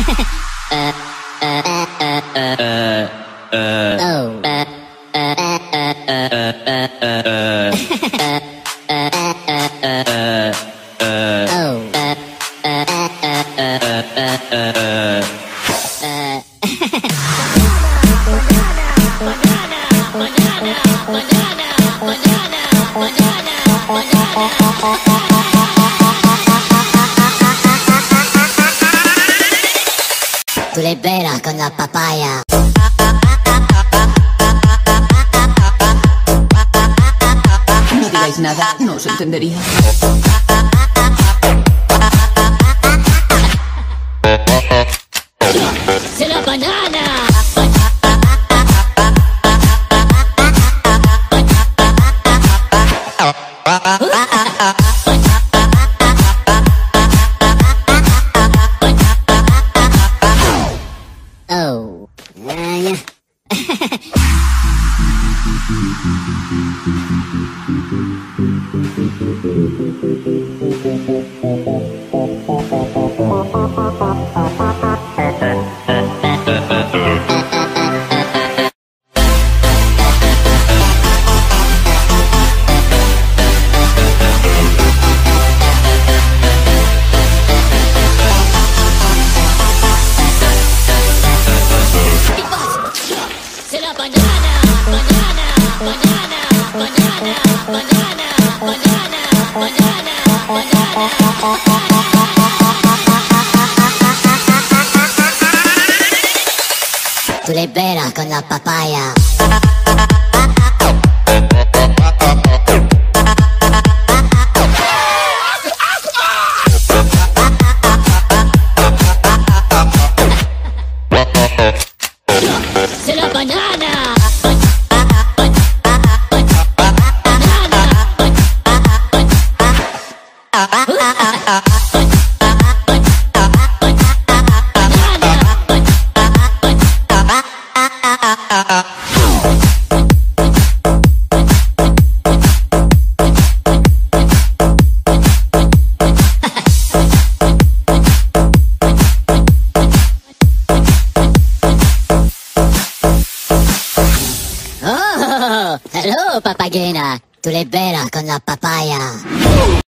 Tú le veras con la papaya. No digáis nada, no os entendería. ¡Se la banana! Oh. Tú le veras con la papaya. ¡Se la banana! Oh, hello, papagena. Tú le veras con la papaya.